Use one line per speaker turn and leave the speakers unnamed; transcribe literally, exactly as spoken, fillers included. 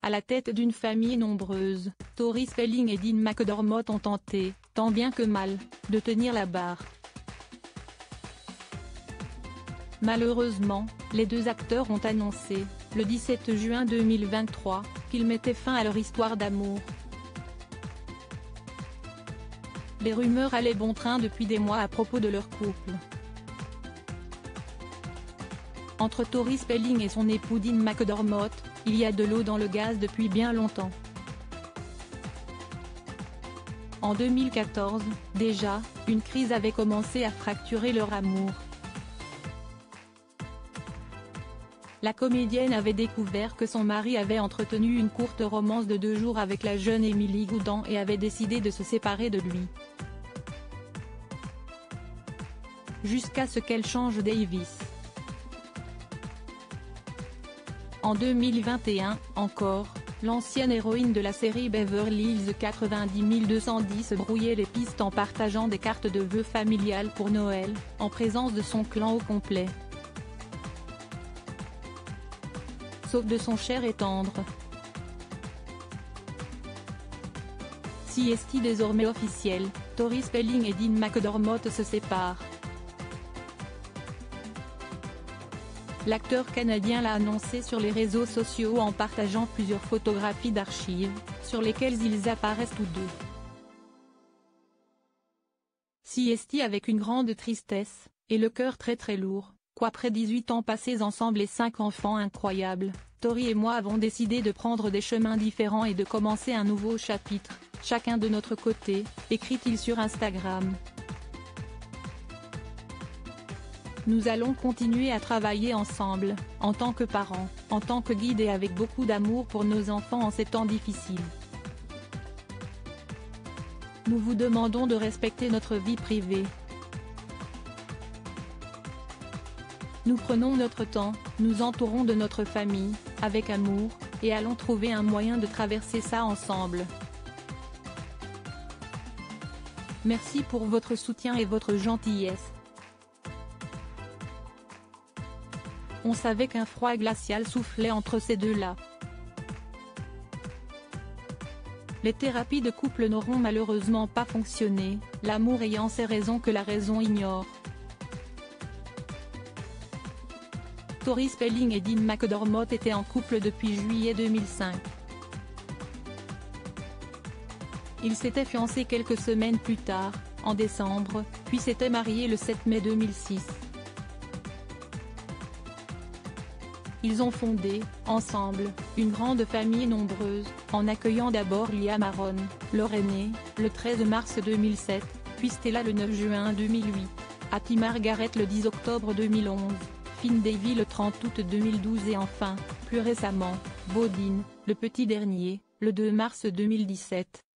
À la tête d'une famille nombreuse, Tori Spelling et Dean McDermott ont tenté, tant bien que mal, de tenir la barre. Malheureusement, les deux acteurs ont annoncé, le dix-sept juin deux mille vingt-trois, qu'ils mettaient fin à leur histoire d'amour. Les rumeurs allaient bon train depuis des mois à propos de leur couple. Entre Tori Spelling et son époux Dean McDermott, il y a de l'eau dans le gaz depuis bien longtemps. En deux mille quatorze, déjà, une crise avait commencé à fracturer leur amour. La comédienne avait découvert que son mari avait entretenu une courte romance de deux jours avec la jeune Emily Goudan et avait décidé de se séparer de lui. Jusqu'à ce qu'elle change Davis. En deux mille vingt et un, encore, l'ancienne héroïne de la série Beverly Hills quatre-vingt-dix mille deux cent dix brouillait les pistes en partageant des cartes de vœux familiales pour Noël, en présence de son clan au complet. Sauf de son cher et tendre. Si est désormais officiel, Tori Spelling et Dean McDermott se séparent. L'acteur canadien l'a annoncé sur les réseaux sociaux en partageant plusieurs photographies d'archives, sur lesquelles ils apparaissent tous deux. Si est avec une grande tristesse, et le cœur très très lourd, qu'après dix-huit ans passés ensemble et cinq enfants incroyables, Tori et moi avons décidé de prendre des chemins différents et de commencer un nouveau chapitre, chacun de notre côté, écrit-il sur Instagram. Nous allons continuer à travailler ensemble, en tant que parents, en tant que guides et avec beaucoup d'amour pour nos enfants en ces temps difficiles. Nous vous demandons de respecter notre vie privée. Nous prenons notre temps, nous entourons de notre famille, avec amour, et allons trouver un moyen de traverser ça ensemble. Merci pour votre soutien et votre gentillesse. On savait qu'un froid glacial soufflait entre ces deux-là. Les thérapies de couple n'auront malheureusement pas fonctionné, l'amour ayant ses raisons que la raison ignore. Tori Spelling et Dean McDermott étaient en couple depuis juillet deux mille cinq. Ils s'étaient fiancés quelques semaines plus tard, en décembre, puis s'étaient mariés le sept mai deux mille six. Ils ont fondé, ensemble, une grande famille nombreuse, en accueillant d'abord Liam Aaron, leur aîné, le treize mars deux mille sept, puis Stella le neuf juin deux mille huit, Hattie Margaret le dix octobre deux mille onze, Finn Davy le trente août deux mille douze et enfin, plus récemment, Bo Dean, le petit dernier, le deux mars deux mille dix-sept.